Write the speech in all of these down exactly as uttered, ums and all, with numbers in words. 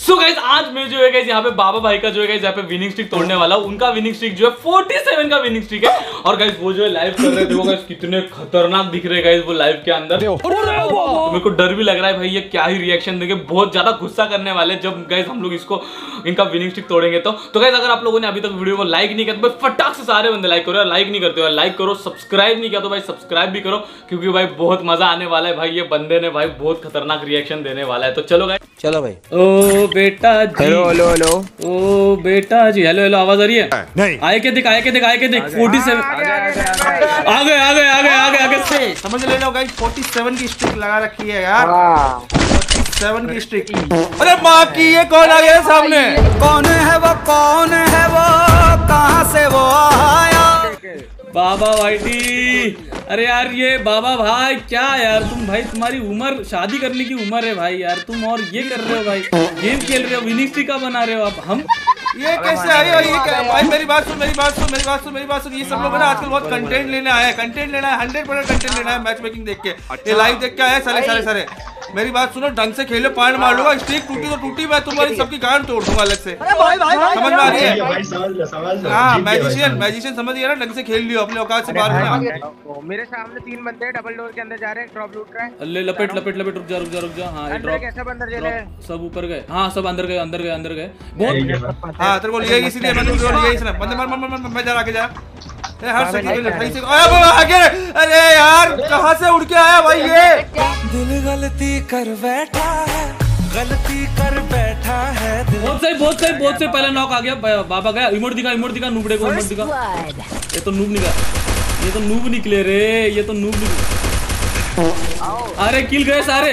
So guys आज मैं जो है गाइस यहाँ पे बाबा भाई का जो है गाइस यहाँ पे विनिंग स्ट्रिक तोड़ने वाला हूँ। उनका विनिंग स्ट्रिक जो है सैंतालीस का विनिंग स्ट्रिक है और गाइस वो जो है लाइव कर रहे थे वो गाइस कितने खतरनाक दिख रहे गाइस वो लाइव के अंदर। तो मेरे को डर भी लग रहा है भाई ये क्या ही रिएक्शन देंगे, बहुत ज्यादा गुस्सा करने वाले जब गाइस हम लोग इसको इनका विनिंग स्ट्रिक तोड़ेंगे। तो तो गाइस अगर आप लोगों ने अभी तक वीडियो को लाइक नहीं किया तो भाई फटाक से सारे बंदे लाइक करो, लाइक नहीं करते हो लाइक करो, सब्सक्राइब नहीं किया तो भाई सब्सक्राइब भी करो क्योंकि भाई बहुत मजा आने वाला है भाई। ये बंदे ने भाई बहुत खतरनाक रिएक्शन देने वाला है। तो चलो गाइस चलो भाई। ओ बेटा जी, हेलो हेलो हेलो। ओ बेटा जी, हेलो हेलो आवाज आ रही है? नहीं आए के दिख आए के दिख आए के दिख सैंतालीस आ गए आ गए आ गए आ गए आगे से समझ ले लो गाइस सैंतालीस की स्ट्रिक लगा रखी है यार, सैंतालीस की स्ट्रिक। अरे माँ की ये कौन आ गया सामने? कौन है वो कौन है वो कहाँ से वो आया? बाबा भाईटी, अरे यार ये बाबा भाई क्या यार तुम भाई तुम्हारी उम्र शादी करने की उम्र है भाई यार तुम और ये कर रहे हो भाई, गेम खेल रहे हो, विनिंग स्ट्रिक का बना रहे हो आप। हम ये कैसे आई और ये क्या भाई? मेरी बात सुन मेरी बात सुन मेरी बात सुन मेरी बात सुन ये सब लोग ना आजकल बहुत कंटेंट लेने आए हैं, कंटेंट लेना है, हंड्रेड परसेंट कंटेंट लेना है मैच मेकिंग देख के, ये लाइव देख के आए सारे सारे सारे। मेरी बात सुनो, ढंग से खेलो, पॉइंट मार लूंगा, स्ट्रिक टूटी तो टूटी, मैं तुम्हारी सबकी गांड तोड़ दूंगा अलग से। समझ में आ रही है? हाँ मैजिशियन मैजिशियन समझ गया ना, ढंग से खेल लियो, अपने औकात से बाहर ना। मेरे सामने तीन बंदे डबल डोर के अंदर जा रहे हैं, ड्रॉप लूट रहे हैं। ले लपेट लपेट लपेट रुक जा रुक जा रुक जा। हाँ ये ड्रॉप कैसे अंदर चले गए? सब ऊपर गए, हाँ सब अंदर गए अंदर गए अंदर गए बहुत। हाँ तेरे को लिए इसलिए मैंने लिए इसने बंदे मार मार मार मैं जा आगे जा। हर सेकंड सही से आगे। अरे यार कहाँ से उड़ के आया भाई ये? दिल गलती कर बैठा है, गलती कर बैठा है दिल। बहुत सही बहुत सही बहुत सही, पहला नॉक आ गया। बाबा गया, इमोट दिखा इमोट दिखा, नूबड़े को इमोट दिखा। ये तो नूब निकला, ये तो नूब निकले रे, ये तो नूब निकले। अरे किल गए सारे।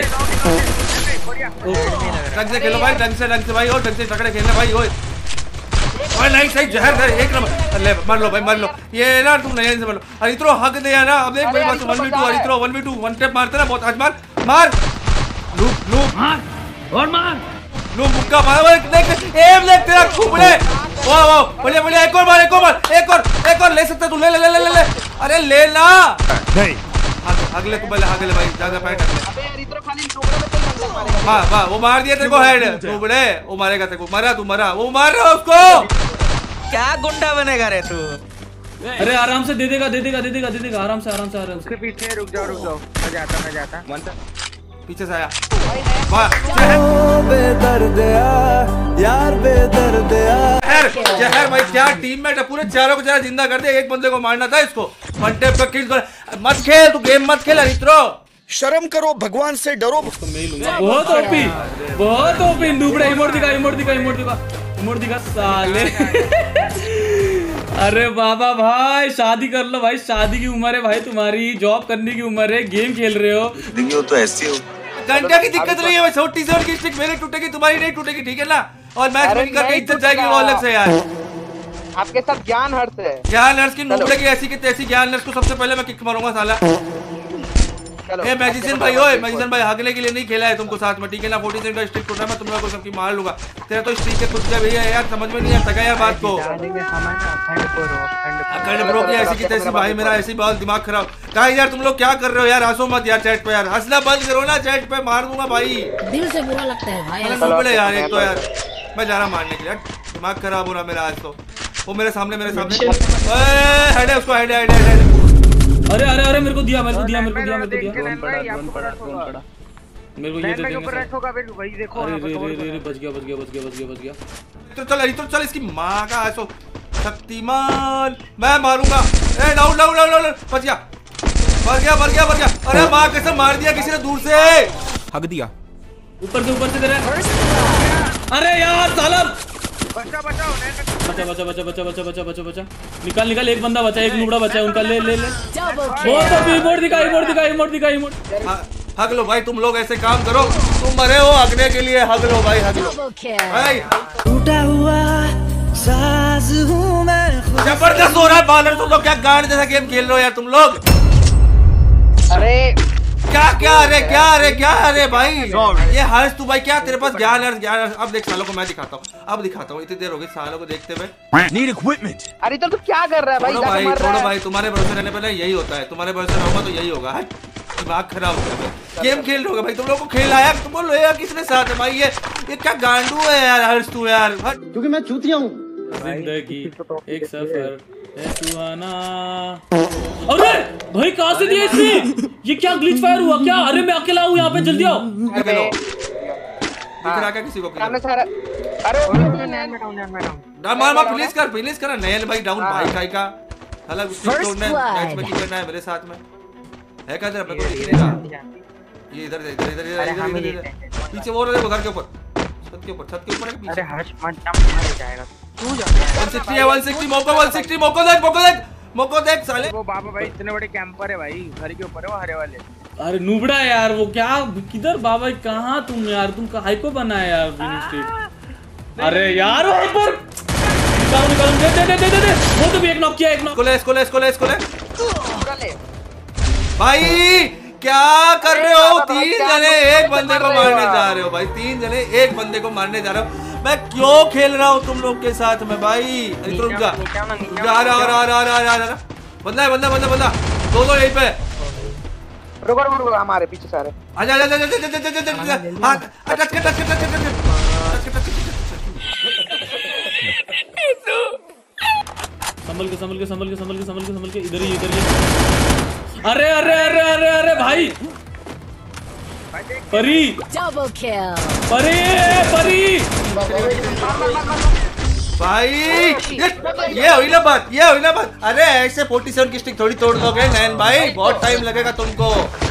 ढंग से खेलो भाई, ढंग से ढंग से भाई, और ढंग से टकरे खेलना भाई। ओए ओए नहीं सही जहर है एक नंबर। ले मार लो भाई मार लो, ये ना तुम नहीं से मार लो। अरे इतरो हक दे ना, अब देख मेरे पास वन वी टू और इतरो वन वी टू वन टेप मारते ना बहुत। आज मार मार लूप लूप मार और मार लूप मुक्का मार, देख एम देख तेरा खुबड़े। वाह वाह बढ़िया बढ़िया, एक और मार एक और मार एक और एक और ले सकता तू, ले ले ले ले ले। अरे ले ना नहीं अगले को, पहले अगले भाई ज्यादा पैट अगले। वाह वाह वो मार दिया तेरे को हेड, तू बड़े वो मारेगा तेरे को, मरा तू मरा, वो मार रहा उसको। क्या गुंडा बनेगा रे तू? अरे आराम से दे देगा दे देगा दे देगा दे देगा आराम से आराम से आराम से। पीछे रुक जाओ रुक जाओ, मैं जाता मैं जाता पीछे से आया। वाह बेदर्द यार बेदर्द यार जहर भाई क्या टीममेट है, पूरे चारों को जरा जिंदा कर दिया, एक बंदे को मारना था इसको। वन टेप पे किल कर, मत खेल तू गेम मत खेल इतरो, शर्म करो भगवान से डरो। बहुत ओपी बहुत ओपी नूबड़े, इमोट दिखा इमोट दिखा इमोट दिखा इमोट दिखा साले। अरे बाबा भाई शादी कर लो भाई, शादी की उम्र है भाई तुम्हारी, जॉब करने की उम्र है, गेम खेल रहे हो तो ऐसे हो। घंटे की दिक्कत नहीं है, छोटी से उनकी स्टिक मेरी टूटेगी तुम्हारी नहीं टूटेगी, ठीक है ना? और मैच में करके इज्जत जाएगी वो अलग से यार। आपके साथ ज्ञान हर्ष है, ज्ञान नर्स की नूबड़े की ऐसी की तैसी, ज्ञान नर्स को सबसे पहले मैं किक मारूंगा साला। ए मैजिशियन भाई, ओए मैजिशियन भाई हगने के लिए नहीं खेला है तुमको साथ में, ठीक है ना? फोर्टी सेवन का स्ट्रिक टूटा, मैं तुम लोगों को सबकी मार लूंगा। तेरा तो स्ट्रिक है खुद का भैया यार, समझ में नहीं आता क्या यार बात को। अखंड ब्रो की ऐसी की तैसी भाई, मेरा ऐसी बहुत दिमाग खराब। कहा यार तुम लोग क्या कर रहे हो यार? हंसो मत यार चैट पे यार, हंसना बंद करो ना चैट पे, मार दूंगा भाई, दिल से बुरा लगता है भाई। अरे यार एक तो यार मैं जा रहा मारने के लिए, दिमाग खराब हो रहा मेरा आज तो। वो मेरे सामने मेरे सामने हेड है, उसको हेड हेड हेड। अरे अरे अरे मेरे को दिया मेरे को दिया मेरे को दिया मेरे को दिया मेरे को ये दे देंगे। वही देखो, अरे रे रे रे बच गया बच गया बच गया बच गया बच गया। तो चल तो चल इसकी माँ का ऐसो शक्तिमान, मैं मारूंगा। ए डाउन डाउन डाउन डाउन, बच गया मर गया मर गया मर गया। अरे माँ कैसे मार दिया किसी ने दूर से, हक दिया ऊपर से ऊपर से तेरे। अरे यार साला बचा बचा बचा बचा बचा बचा बचा बचा बचा बचा निकाल निकाल, एक बंदा बचा, एक नुबड़ा बचा है उनका, ले ले ले। बहुत तो इमोट दिखा इमोट दिखा इमोट दिखा इमोट। हग लो भाई, तुम लोग ऐसे काम करो, तुम मरे हो हगने के लिए, हग लो भाई हग लो भाई। टूटा हुआ साज हूं मैं, जबरदस्त हो रहा है बालर, तुम लोग क्या गांड जैसा गेम खेल रहे हो यार तुम लोग। अरे क्या क्या अरे क्या अरे क्या अरे भाई ये हर्ष तू भाई क्या तेरे पास ज्ञान हर्ष ज्ञान हर्ष। अब देख सालों को मैं दिखाता हूँ, अब दिखाता हूँ, इतनी देर हो गई सालों को देखते हुए। Need equipment. अरे तो तू क्या कर रहा है भाई? छोड़ो भाई छोड़ो भाई, तुम्हारे भरोसे रहने पर यही होता है, तुम्हारे भरोसे रहूंगा तो यही होगा। दिमाग खराब हो गया। गेम खेल रहे हो भाई तुम लोगों को, खेल आया तुम बोल रहे हो किसने साथ है भाई? ये ये क्या गांडू है यार हर्ष तू यार, क्योंकि मैं चूतिया हूँ। जिंदगी एक सफर है सुहाना। अरे भाई कहाँ से दिया इसने? ये क्या ग्लिच फायर हुआ क्या? अरे मैं अकेला हूँ यहाँ पे, जल्दी आओ। दिख रहा क्या किसी को? अरे मार मार प्लीज कर प्लीज कर। नयल भाई डाउन भाई खाई का अलग तोड़ना है, मैच में करना है मेरे साथ में है का? अपने को दिखेगा ये इधर इधर इधर इधर इधर पीछे वो रहे घर के ऊपर, छत के ऊपर, छत के ऊपर है पीछे। अरे हर्ष मत जंप मार जाएगा तू जा। एक सौ साठ है, एक सौ साठ मौका, एक सौ साठ मौका देख, मौका देख, मौका देख साले। वो बाबा भाई इतने बड़े कैंपर है भाई, घर के ऊपर है वो हरे वाले। अरे नुबड़ा यार वो क्या किधर बाबा कहाँ तुम यार, तुम कहाँ को बना है यार विनिंग स्ट्रीक। अरे यार ऊपर निकाल निकाल दे दे दे दे दे वो तो भी एक नॉक किया, एक नॉक। इसको ले इसको ले इसको ले इसको ले भाई क्या कर रहे हो? तीन जने एक बंदे को मारने जा रहे हो भाई, तीन जने एक बंदे को मारने जा रहे हो। मैं क्यों खेल रहा हूँ तुम लोग के साथ में भाई? रुक जा रुक जा, आ रहा आ रहा आ रहा आ रहा आ रहा बंदा है, बंदा बंदा बंदा दो दो यहीं पे। रुको रुको रुको हमारे पीछे सारे। आजा आजा आजा आजा आजा आजा हां टच कर टच कर टच कर टच कर। संभल के संभल के संभल के संभल के संभल के संभल के इधर ही इधर ही। अरे अरे अरे अरे अरे भाई परी डबल किल। परी परी भाई ये ये हुई ना बात, ये हुई ना बात। अरे ऐसे सैंतालीस की स्टिक थोड़ी तोड़ दोगे नैन भाई, बहुत टाइम लगेगा तुमको।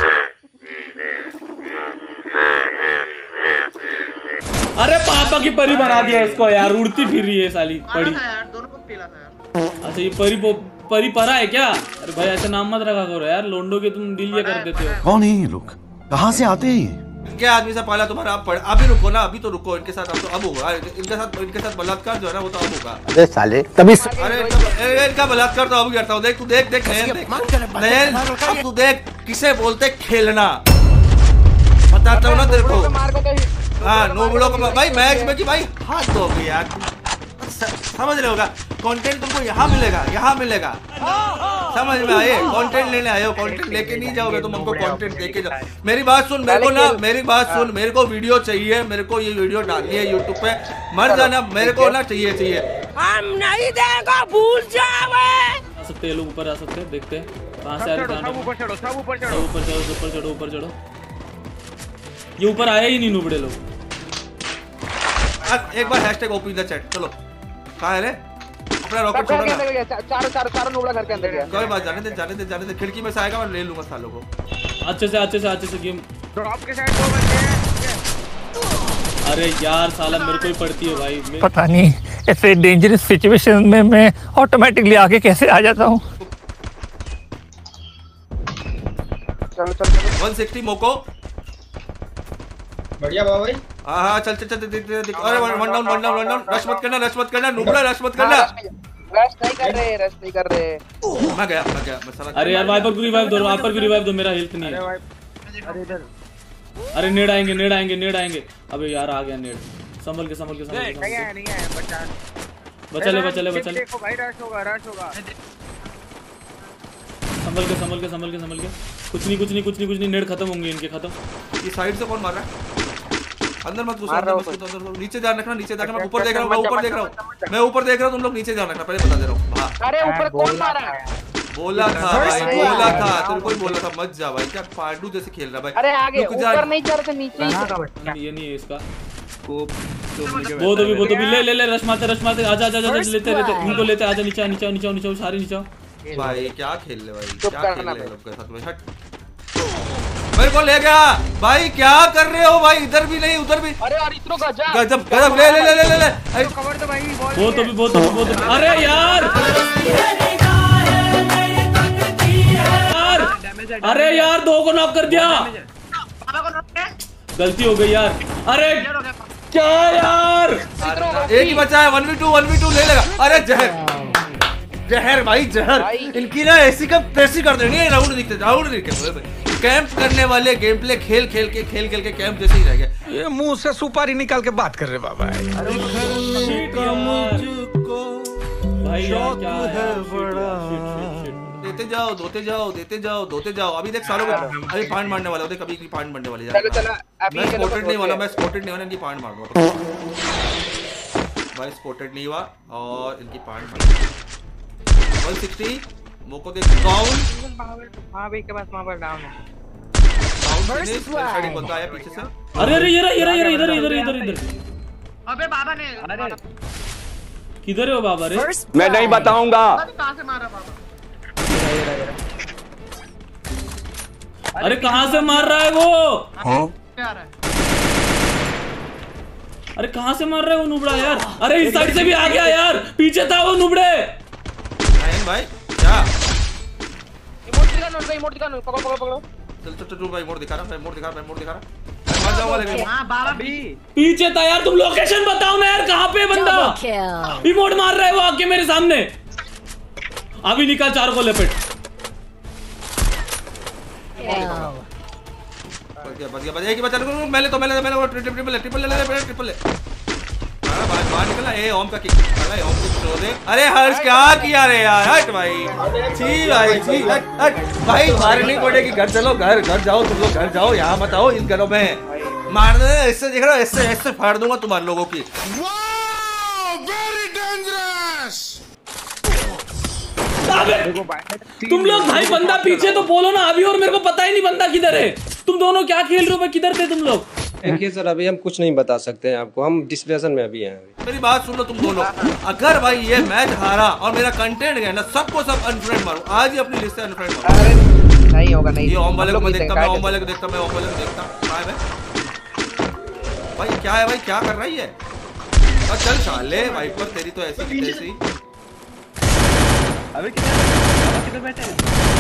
अरे पापा की परी बना दिया इसको यार, उड़ती फिर रही है साली परी। अच्छा ये परी परी परा है क्या? अरे भाई ऐसा नाम मत रखा करो यार, लोंडो के तुम दिल ये कर देते हो। कौन है ये लोग, कहाँ से आते हैं? क्या आदमी से पाला तुम्हारा? आप पढ़ अभी रुको ना, अभी तो रुको। इनके साथ अब तो अब होगा, इनके साथ इनके साथ बलात्कार जो है ना वो तो अब होगा। अरे साले तभी अरे इनका बलात्कार तो अब करता हूँ। देख तू देख देख नयन देख नयन, अब तू देख किसे बोलते खेलना, बताता हूँ ना तेरे को। हाँ नोबड़ों को भाई मैच में कि भाई हाथ दोगे यार, समझ रहे होगा। कंटेंट तुमको यहाँ मिलेगा, यहाँ मिलेगा, समझ में आए? कंटेंट लेने आए हो, कंटेंट लेके नहीं जाओगे तुम, हमको कंटेंट देके जाओ। मेरी बात सुन, मेरे को ना मेरी बात सुन, मेरे को वीडियो चाहिए, मेरे को ये वीडियो डालनी है यूट्यूब पे, मर जाना मेरे को ना चाहिए चाहिए। हम नहीं देगा, भूल जाओगे। आ सकते हैं लोग, ऊपर आ सकते हैं, देखते हैं कहाँ से आ रहे हैं। सब ऊपर चढ़ो, सब ऊपर चढ़ो, ऊपर चढ़ो ऊपर चढ़ो ऊपर चढ़ो। ये ऊपर आया ही नहीं नुबड़े लोग। एक बार हैशटैग ओपन द चैट। चलो कहाँ है रे? अपना रॉकेट छोड़ो ना। चारों चारों चारों नोबड़ा घर के अंदर गया। कोई बात, जाने दे जाने दे जाने दे, खिड़की में से आएगा मैं ले लूंगा सालों को। अच्छे से अच्छे से अच्छे से गेम। ड्रॉप के साइड दो बंदे हैं। अरे यार साला मेरे को ही पड़ती है भाई। पता नहीं ऐसे डेंजरस सिचुएशन में मैं ऑटोमेटिकली आगे कैसे आ जाता हूँ। चलो चलो एक सौ साठ मोको बढ़िया बाबा भाई। हाँ हाँ चल चल चल देख देख। अरे one down one down one down. Rush मत करना रश मत करना नुबड़ा, रश मत करना। रश नहीं कर रहे, रश नहीं कर रहे। मैं गया मैं गया मैं साला। अरे यार वाइपर को रिवाइव दो, वाइपर को रिवाइव दो, मेरा हेल्थ नहीं है। अरे इधर अरे नेड आएंगे नेड आएंगे नेड आएंगे। अबे यार आ गया नेड। संभल के संभल के संभल के नहीं है नहीं है बचा बचा ले बचा ले बचा ले। देखो भाई रश होगा रश होगा। संभल के संभल के संभल के संभल के। कुछ नहीं कुछ नहीं कुछ नहीं कुछ नहीं। नेड खत्म होंगे इनके, खत्म। ये साइड से कौन मार रहा है? अंदर मत घुसो, अंदर मत घुसो, अंदर नीचे ध्यान रखना, नीचे ध्यान रखना। ऊपर देख रहा हूं, मैं ऊपर देख रहा हूं, मैं ऊपर देख रहा हूं। तुम लोग नीचे ध्यान रखना, पहले बता दे रहा हूं। हां अरे ऊपर कौन मारा है? बोला था भाई, बोला था तेरे को ही बोला था मत जा भाई। क्या पांडू जैसे खेल रहा भाई। अरे आगे ऊपर नहीं जा रहे थे, नीचे ही। ये नहीं है इसका स्कोप। वो तो भी वो तो भी ले ले ले। रश मारते रश मारते। आजा आजा आजा लेते लेते इनको लेते। आजा नीचे नीचे नीचे नीचे सारे नीचे भाई। क्या खेल ले भाई, क्या खेल ले लोग के साथ में। हट मेरे को ले गया भाई। क्या कर रहे हो भाई? इधर भी नहीं उधर भी। अरे यार इतना गजब गजब गजब। ले ले ले ले ले ले। कवर दो भाई। वो तो भी वो तो भी वो तो भी। अरे यार अरे यार दो को नॉक कर दिया, गलती हो गई यार। अरे क्या यार, एक ही बचा है। One V two one V two ले लेगा। अरे जहर जहर भाई जहर। इनकी ना ऐसी का तैसी कर देनी है। राउंड दिखते राउंड दिखते कैंप करने वाले गेम प्ले खेल खेल के खेल खेल के कैंप जैसे ही रह गया। ये मुंह से सुपारी निकाल के बात कर रहे बाबा। भाई यार क्या है? देते जाओ धोते जाओ देते जाओ धोते जाओ। अभी देख सालों को अभी पांड मारने वाला देख, अभी की पांड मारने वाली चलो चलो अभी मैं ये लोग स्पॉटेड नहीं वाला, मैं स्पॉटेड नहीं वाला, इनकी पांड मार दूंगा भाई। स्पॉटेड नहीं हुआ और इनकी पांड मार वन सिक्सटी मोको देख डाउन। हां भाई के पास वहां पर डाउन है। साइड बंदा आया पीछे से। अरे अरे ये रहा ये रहा ये रहा इधर इधर इधर इधर। अबे बाबा ने अरे किधर है वो बाबा रे? मैं नहीं बताऊंगा। कहां से मारा बाबा? अरे कहां से मार रहा है वो? हाँ? क्या आ रहा है? अरे कहां से मार रहा है वो नुबड़ा यार? अरे इस साइड से भी आ गया यार, पीछे था वो नुबड़े। नहीं भाई क्या इमोट दिखा नो भाई, इमोट दिखा नो, पकड़ो पकड़ो पकड़ो। चल चल चल भाई मोड़ दिखा रहा, मैं मोड़ दिखा रहा, मैं मोड़ दिखा रहा। मर जाऊंगा लेकिन। हां बाबा भी पीछे था यार, तुम लोकेशन बताओ ना यार, कहां पे है बंदा? Double kill. इमोट मार रहा है वो आके मेरे सामने। अभी निकाल चार को लपेट। Kill. बच गया बच गया बच गया, एक ही बचा। मैंने तो मैंने मैंने वो ट्रिपल ट्रिपल ट्रिपल ले ले ट्रिपल ले। अरे भाई बाहर निकला ए ओम का किक। अरे ओम की शो दे। अरे हर्ष क्या किया रे यार? हट भाई छी भाई छी हट हट भाई। बाहर नहीं पड़ेगी, घर चलो, घर घर जाओ तुम लोग, घर जाओ। यहाँ मत आओ इन घरों में। मार दे इससे, देख रहा हो इससे इससे फाड़ दूंगा तुम्हारे लोगों की। तुम लोग भाई बंदा पीछे तो बोलो ना अभी, और मेरे को पता ही नहीं बंदा किधर है। तुम दोनों क्या खेल रहे हो भाई? किधर थे तुम लोग? देखिए सर अभी हम कुछ नहीं बता सकते हैं आपको, हम डिस्कशन में अभी हैं। मेरी बात सुन लो तुम दोनों। अगर भाई ये मैच हारा और मेरा कंटेंट गया ना, सबको सब अनफ्रेंड मारो आज ही, अपनी लिस्ट से अनफ्रेंड मारो। अरे नहीं होगा नहीं। ये ओम वाले को मैं देखता, मैं ओम वाले को देखता, मैं ओम वाले को देखता। क्या है भाई क्या है भाई, क्या कर रही है? और चल साले वाइपर तेरी तो ऐसी की तैसी। अबे किधर बैठे हैं?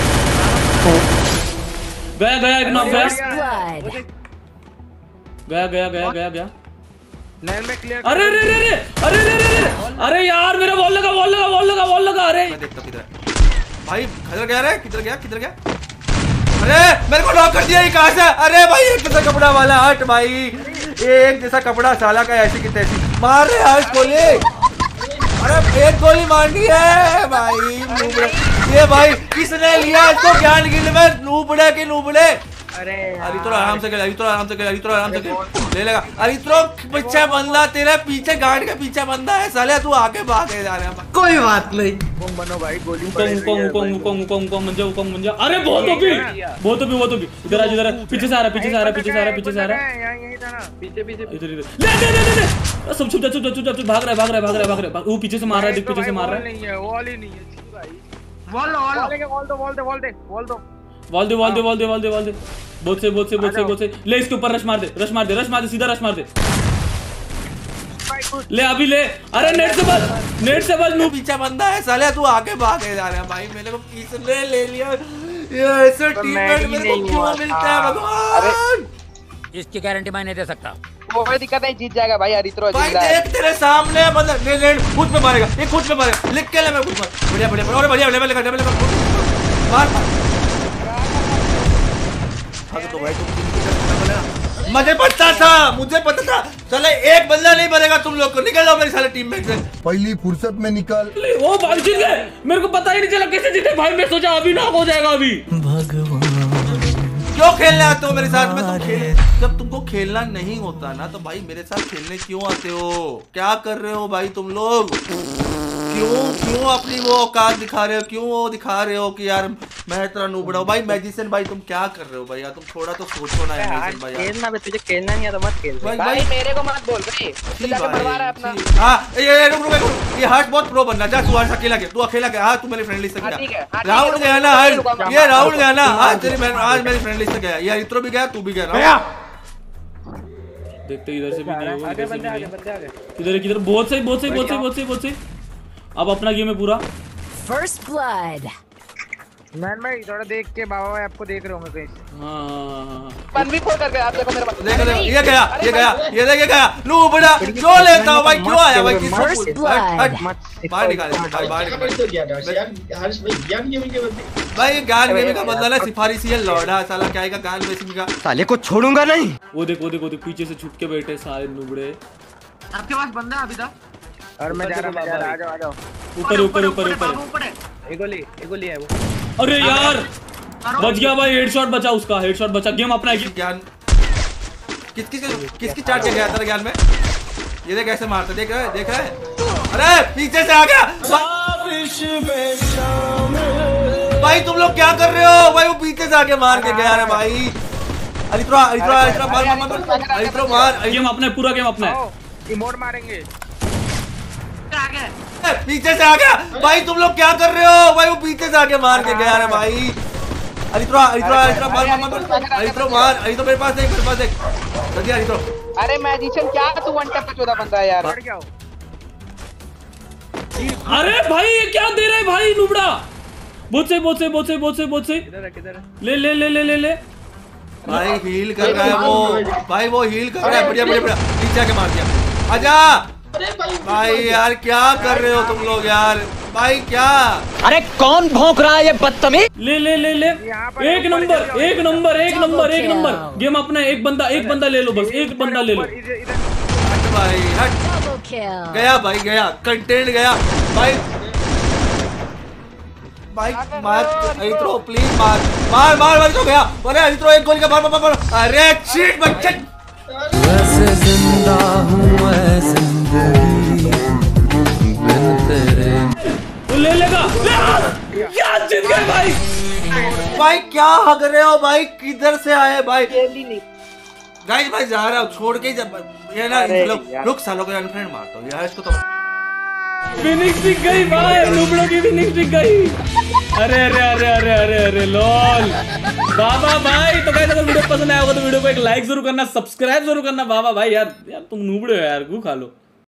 गया गया एक नॉक गया Blood. गया गया गया गया गया। लाइन में क्लियर। अरे अरे अरे अरे अरे अरे अरे यार मेरा बॉल लगा बॉल लगा बॉल लगा बॉल लगा। अरे मैं देखता किधर है भाई, किधर गया रे? किधर गया किधर गया? अरे मेरे को लॉक कर दिया ये कहां से? अरे भाई एक जैसा कपड़ा वाला, हट भाई एक जैसा कपड़ा साला का, ऐसी की तैसी मार रहे हर्ष गोली। अरे एक गोली मारनी है भाई नूबड़े। ये भाई किसने लिया इसको ज्ञान गिल में? नूबड़े के नूबड़े। अरे अरित्रो आराम से खेल, अरित्रो आराम से खेल, अरित्रो आराम से खेल, ले लेगा। अरित्रो पीछे बंदा तेरे पीछे, गार्ड के पीछे बंदा है साले, तू आगे भागे जा रहा है। कोई बात नहीं, कौन बनो भाई, गोली कौन कौन कौन कौन कौन कौन मंजा कौन मंजा। अरे बहुत तो भी बहुत तो भी बहुत तो भी। इधर आ इधर आ, पीछे से आ रहा पीछे से आ रहा पीछे से आ रहा पीछे से आ रहा है। यहां यहीं था ना, पीछे पीछे इधर इधर ले ले ले ले। सब छुप जा छुप जा छुप जा, भाग रहा है भाग रहा है भाग रहा है भाग रहा है। वो पीछे से मार रहा है, देख पीछे से मार रहा है। नहीं है वॉल ही नहीं है जी भाई। वॉल वॉल वॉल दो वॉल दो वॉल दे वॉल दे वॉल दे वॉल दे वॉल दे वॉल दे वॉल दे। बहुत से बहुत से बहुत से बहुत से। ले इसके ऊपर रश मार दे रश मार दे रश मार दे सीधा रश मार दे। ले अभी ले। अरे नेट से बच नेट से बच। तू पीछे बंदा है साले, तू आगे भागे जा रहा है भाई। मेरे को किसने ले लिया ये? ऐसे टीममेट मेरे को क्यों मिलता है भगवान? इसकी गारंटी मैं नहीं दे सकता। कोई दिक्कत नहीं, जीत जाएगा भाई अरित्रो भाई जीत जाएगा। देख तेरे सामने बंदा ले ले खुद पे मारेगा, ये खुद पे मारेगा, लिख के ले मैं खुद मार। बढ़िया बढ़िया और बढ़िया लेवल लेवल लेवल मार मार। तो भाई तुम मुझे पता था मुझे पता था साले एक बंदा नहीं बनेगा तुम लोग को। निकल जाओ मेरी साले टीम में से। पहली फुर्सत में निकल। ओ भाई जीत गए, मेरे को पता ही नहीं चला कैसे जीते भाई। मैं सोचा अभी नॉक हो जाएगा अभी। क्यों खेलने आते हो मेरे साथ में? तुम खेल जब तुमको खेलना नहीं होता ना तो भाई मेरे साथ खेलने क्यों आते हो? क्या कर रहे हो भाई तुम लोग? क्यों क्यों अपनी वो औकात दिखा रहे हो? क्यों वो दिखा रहे हो कि यार मैं तेरा नूबड़ा हूं? भाई मैजिशियन भाई तुम क्या कर रहे हो भाई? यार तुम थोड़ा तो सोचो ना यार मैजिशियन भाई। खेलना बे, तुझे खेलना नहीं है तो मत खेल भाई। भाई मेरे को मत बोल भाई, तू जाके मरवा रहा है अपना। हां ये ये रुक रुक, ये हर्ष बहुत प्रो बनना। जा तू हर्ष अकेला के, तू अकेला के। हां तू मेरी फ्रेंड लिस्ट से गया, राहुल गया ना हर्ष, ये राहुल गया ना आज तेरी आज मेरी फ्रेंड लिस्ट से गया। ये इत्रो भी गया, तू भी गया। देखते इधर से भी नहीं होगा, इधर से भी नहीं। किधर किधर बहुत सही बहुत सही बहुत सही बहुत सही बहुत सही। अब अपना गेम है पूरा। First blood. मैन भाई थोड़ा देख के बाबा भाई आपको देख रहे होंगे कहीं। हां वन वी फोर करके आप देखो मेरे पास। देख ले ये गया ये गया ये देख ये गया। नू बड़ा क्यों लेता हूं भाई? क्यों आया भाई? किसको हट बाहर निकाल भाई, बाहर निकाल हर्ष भाई। ज्ञान गेमिंग के बंदे भाई ज्ञान गेमिंग का मतलब है सिफारिशी है लौड़ा साला। क्या आएगा ज्ञान गेमिंग का? साले को छोड़ूंगा नहीं। वो देख वो देख वो देख पीछे से छुप के बैठे सारे नुबड़े। आपके पास बंदा अभी तक? और मैं जा रहा हूं, आ जाओ आ जाओ। ऊपर ऊपर ऊपर ऊपर एक गोली एक गोली है वो। अरे यार बच गया भाई, हेडशॉट बचा उसका, हेडशॉट बचा। गेम अपना है ज्ञान किस किस किसकी चाट के गया तेरा ज्ञान में? ये देख कैसे मारता, देख रहा है देख रहा है। अरे पीछे से आ गया भाई, तुम लोग क्या कर रहे हो भाई? वो पीछे से आके मार के गया है भाई। अलित्रा अलित्रा अलित्रा मार मार मार अलित्रा मार। गेम अपना है, पूरा गेम अपना है। इमोट मारेंगे। पीछे से आ गया भाई, तुम लोग क्या कर रहे हो भाई? वो पीछे से आके मार के गया है भाई। अलित्रा अलित्रा अलित्रा मार मार मार अलित्रा मार। अलित्रा मेरे पास देख, मेरे पास देख जल्दी अलित्रा। अरे मैजिशियन क्या तू वन टैप पे चौदह बंदा है यार। अरे भाई ये क्या दे रहा है भाई नुबड़ा? बहुत से बहुत से बहुत से बहुत से बहुत से ले ले ले ले ले ले भाई हील कर रहा है वो भाई, वो हील कर रहा है। बढ़िया बढ़िया बढ़िया, नीचे आके मार दिया। आजा भाई यार, क्या कर रहे हो तुम लोग यार भाई? क्या अरे कौन भौंक रहा है ये बदतमीज? ले ले ले ले एक नंबर एक नंबर एक नंबर एक नंबर। गेम अपना है, एक बंदा एक बंदा ले लो बस, एक बंदा ले लो भाई। हट Double kill. गया भाई, गया कंटेंट गया भाई। भाई मार अरित्रो प्लीज, मार मार मार भाई। तो गया अरे अरित्रो एक गोली का मार मार मार। अरे शिट बच्चे, वैसे जिंदा हूँ मैं जिंदगी बिन तेरे। वो ले लेगा, ले क्या जीत गए भाई। भाई क्या हग रहे हो भाई? किधर से आए भाई? गाइस भाई जा रहा हूँ, छोड़ के जब ये ना लोग सालों के अनफ्रेंड मारता हूँ यार इसको। तो विनिंग स्ट्रिक गई भाई, नुबड़ों की विनिंग स्ट्रिक गई। अरे अरे अरे अरे अरे अरे लॉल बाबा भाई। तो गाइस अगर वीडियो पसंद आया होगा तो वीडियो को एक लाइक जरूर करना, सब्सक्राइब जरूर करना बाबा भाई। यार यार तुम नुबड़े हो यार, गू खा लो।